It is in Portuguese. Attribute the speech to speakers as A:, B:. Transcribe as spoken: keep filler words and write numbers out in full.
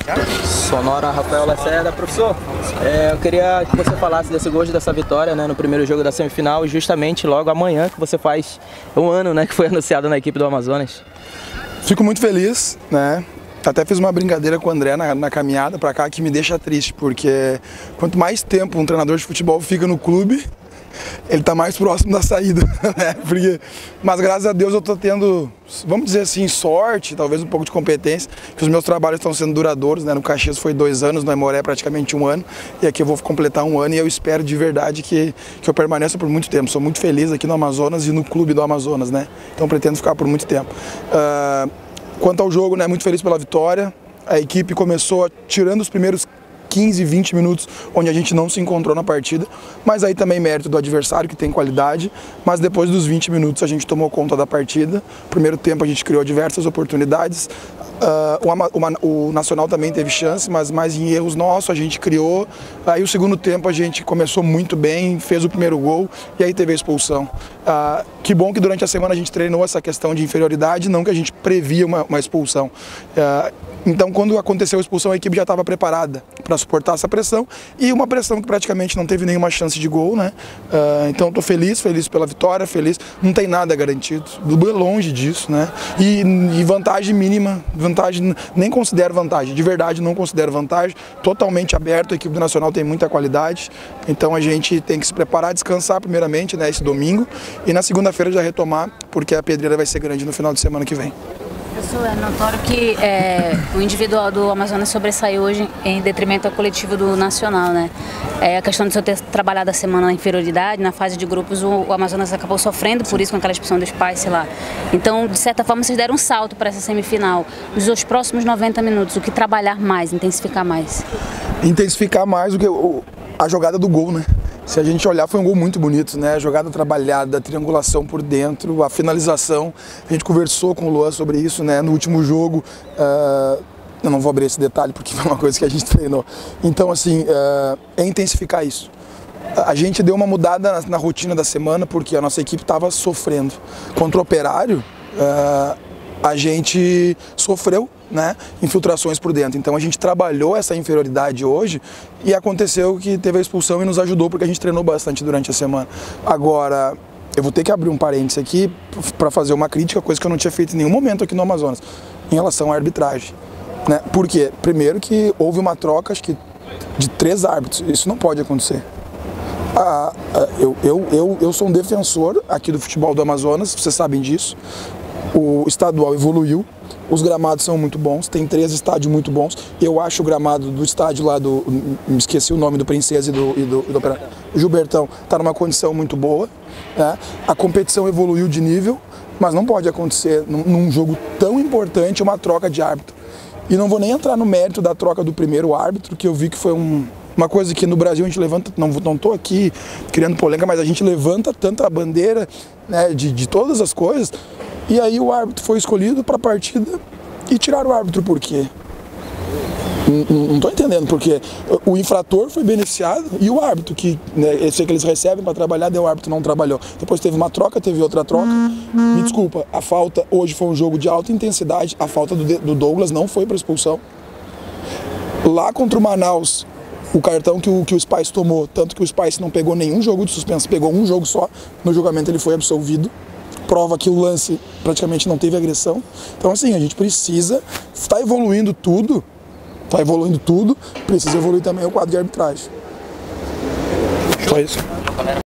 A: Sonora, Rafael Lacerda. Professor, é, eu queria que você falasse desse gosto, dessa vitória, né, no primeiro jogo da semifinal, justamente logo amanhã que você faz um ano, né, que foi anunciado na equipe do Amazonas.
B: Fico muito feliz, né? Até fiz uma brincadeira com o André na, na caminhada pra cá que me deixa triste, porque quanto mais tempo um treinador de futebol fica no clube, ele tá mais próximo da saída, né? Porque, mas graças a Deus eu tô tendo, vamos dizer assim, sorte, talvez um pouco de competência, que os meus trabalhos estão sendo duradouros, né? No Caxias foi dois anos, no Aimoré praticamente um ano, e aqui eu vou completar um ano e eu espero de verdade que, que eu permaneça por muito tempo. Sou muito feliz aqui no Amazonas e no clube do Amazonas, né? Então pretendo ficar por muito tempo. Uh, quanto ao jogo, né? Muito feliz pela vitória. A equipe começou tirando os primeiros quinze, vinte minutos onde a gente não se encontrou na partida, mas aí também mérito do adversário que tem qualidade, mas depois dos vinte minutos a gente tomou conta da partida. No primeiro tempo a gente criou diversas oportunidades, uh, o, o, o Nacional também teve chance, mas mais em erros nossos a gente criou. Aí o segundo tempo a gente começou muito bem, fez o primeiro gol e aí teve a expulsão. Uh, que bom que durante a semana a gente treinou essa questão de inferioridade, não que a gente previa uma, uma expulsão. Uh, então quando aconteceu a expulsão a equipe já estava preparada para suportar essa pressão, e uma pressão que praticamente não teve nenhuma chance de gol, né? Uh, então estou feliz, feliz pela vitória, feliz. Não tem nada garantido, é longe disso, né? E, e vantagem mínima, vantagem, nem considero vantagem, de verdade não considero vantagem, totalmente aberto, a equipe do Nacional tem muita qualidade, então a gente tem que se preparar, descansar primeiramente, né, esse domingo, e na segunda-feira já retomar, porque a pedreira vai ser grande no final de semana que vem.
C: Professor, é notório que é, o individual do Amazonas sobressaiu hoje em detrimento ao coletivo do Nacional, né? É, a questão de você ter trabalhado a semana na inferioridade, na fase de grupos, o, o Amazonas acabou sofrendo por isso, com aquela expulsão dos pais, sei lá. Então, de certa forma, vocês deram um salto para essa semifinal. Os próximos noventa minutos, o que trabalhar mais, intensificar mais?
B: Intensificar mais do que o, a jogada do gol, né? Se a gente olhar, foi um gol muito bonito, né? A jogada trabalhada, a triangulação por dentro, a finalização. A gente conversou com o Luan sobre isso, né? No último jogo, uh, eu não vou abrir esse detalhe porque foi uma coisa que a gente treinou. Então, assim, uh, é intensificar isso. A gente deu uma mudada na, na rotina da semana porque a nossa equipe estava sofrendo. Contra o Operário, uh, a gente sofreu, né, infiltrações por dentro. Então a gente trabalhou essa inferioridade hoje e aconteceu que teve a expulsão e nos ajudou porque a gente treinou bastante durante a semana. Agora, eu vou ter que abrir um parênteses aqui para fazer uma crítica, coisa que eu não tinha feito em nenhum momento aqui no Amazonas, em relação à arbitragem. Né? Por quê? Primeiro que houve uma troca, acho que, de três árbitros. Isso não pode acontecer. Ah, eu, eu, eu, eu sou um defensor aqui do futebol do Amazonas, vocês sabem disso. O estadual evoluiu, os gramados são muito bons, tem três estádios muito bons. Eu acho o gramado do estádio lá do, me esqueci o nome do Princesa e do, e do, e do o Gilbertão, está numa condição muito boa, né? A competição evoluiu de nível, mas não pode acontecer num, num jogo tão importante uma troca de árbitro. E não vou nem entrar no mérito da troca do primeiro árbitro, que eu vi que foi um... Uma coisa que no Brasil a gente levanta, não não estou aqui criando polêmica, mas a gente levanta tanto a bandeira, né, de, de todas as coisas, e aí o árbitro foi escolhido para a partida e tiraram o árbitro por quê? Não estou entendendo porque o infrator foi beneficiado e o árbitro, que, né, eu sei que eles recebem para trabalhar, daí o árbitro não trabalhou. Depois teve uma troca, teve outra troca. Me desculpa, a falta hoje foi um jogo de alta intensidade, a falta do, do Douglas não foi para expulsão. Lá contra o Manaus, o cartão que o, que o Spice tomou, tanto que o Spice não pegou nenhum jogo de suspenso, pegou um jogo só, no julgamento ele foi absolvido, prova que o lance praticamente não teve agressão. Então assim, a gente precisa, está evoluindo tudo, está evoluindo tudo, precisa evoluir também o quadro de arbitragem. Só isso.